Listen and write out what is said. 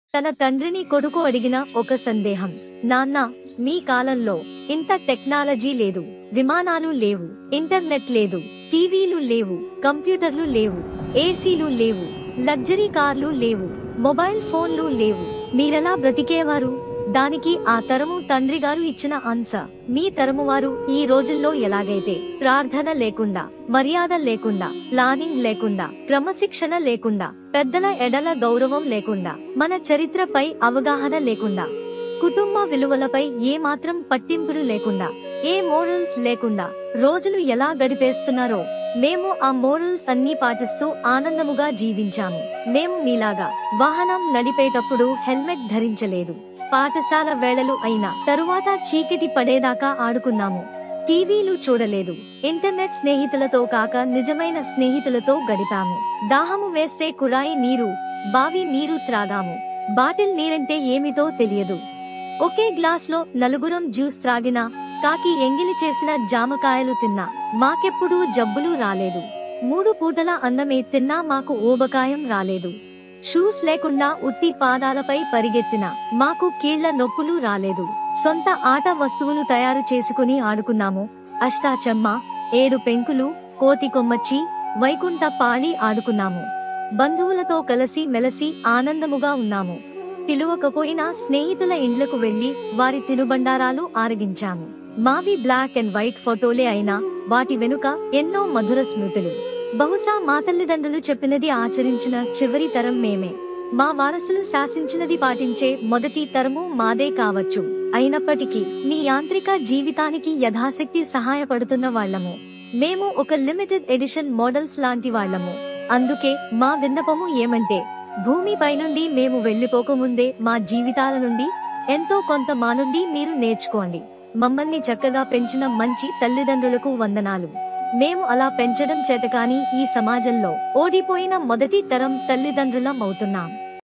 తన తండ్రిని కొడుకు అడిగిన ఒక సందేహం. నాన్న, మీ కాలంలో ఇంత టెక్నాలజీ లేదు, విమానాలు లేవు, ఇంటర్నెట్ లేదు, టీవీలు లేవు, కంప్యూటర్లు లేవు, ఏసీలు లేవు, లగ్జరీ కార్లు లేవు, మొబైల్ ఫోన్లు లేవు, మీరెలా బ్రతికేవారు? దానికి ఆ తరము తండ్రి గారు ఇచ్చిన ఆన్సర్: మీ తరము వారు ఈ రోజుల్లో ఎలాగైతే ప్రార్థన లేకుండా, మర్యాద లేకుండా, ప్లానింగ్ లేకుండా, క్రమశిక్షణ లేకుండా, పెద్దల ఎడల గౌరవం లేకుండా, మన చరిత్రపై అవగాహన లేకుండా, కుటుంబ విలువలపై ఏ మాత్రం పట్టింపులు లేకుండా, ఏ మోరల్స్ లేకుండా రోజులు ఎలా గడిపేస్తున్నారో మేము ఆ మోరల్స్ అన్నీ పాటిస్తూ ఆనందముగా జీవించాము. మేము మీలాగా వాహనం నడిపేటప్పుడు హెల్మెట్ ధరించలేదు. పాఠశాల వేళలు అయినా తరువాత చీకటి పడేదాకా ఆడుకున్నాము. టీవీలు చూడలేదు. ఇంటర్నెట్ స్నేహితులతో కాక నిజమైన స్నేహితులతో గడిపాము. దాహము వేస్తే కుళాయి నీరు, బావి నీరు త్రాగాము. బాటిల్ నీరంటే ఏమిటో తెలియదు. ఒకే గ్లాస్లో నలుగురం జ్యూస్ త్రాగినా, కాకి ఎంగిలి చేసిన జామకాయలు తిన్నా మాకెప్పుడూ జబ్బులు రాలేదు. 3 పూటల అన్నమే తిన్నా మాకు ఊబకాయం రాలేదు. షూస్ లేకుండా ఉత్తి పాదాలపై పరిగెత్తినా మాకు కీళ్ల నొప్పులు రాలేదు. సొంత ఆట వస్తువులు తయారు చేసుకుని ఆడుకున్నాము. అష్టాచమ్మ, 7 పెంకులు, కోతి కొమ్మచ్చి, వైకుంఠ పాళి ఆడుకున్నాము. బంధువులతో కలిసి మెలసి ఆనందముగా ఉన్నాము. పిలువకపోయినా స్నేహితుల ఇండ్లకు వెళ్లి వారి తినుబండారాలు ఆరగించాము. మావి బ్లాక్ అండ్ వైట్ ఫోటోలే అయినా వాటి వెనుక ఎన్నో మధుర స్మృతులు. బహుశా మా తల్లిదండ్రులు చెప్పినది ఆచరించిన చివరి తరం మేమే. మా వారసులు శాసించినది పాటించే మొదటి తరము మాదే కావచ్చు. అయినప్పటికీ మీ యాంత్రిక జీవితానికి యథాశక్తి సహాయపడుతున్న వాళ్లము. మేము ఒక లిమిటెడ్ ఎడిషన్ మోడల్స్ లాంటి వాళ్లము. అందుకే మా విన్నపము ఏమంటే, భూమిపై నుండి మేము వెళ్లిపోకముందే మా జీవితాల నుండి ఎంతో కొంత మా నుండి మీరు నేర్చుకోండి. మమ్మల్ని చక్కగా పెంచిన మంచి తల్లిదండ్రులకు వందనాలు. మేము అలా పెంచడం చేతకాని ఈ సమాజంలో ఓడిపోయిన మొదటి తరం తల్లిదండ్రులం అవుతున్నాం.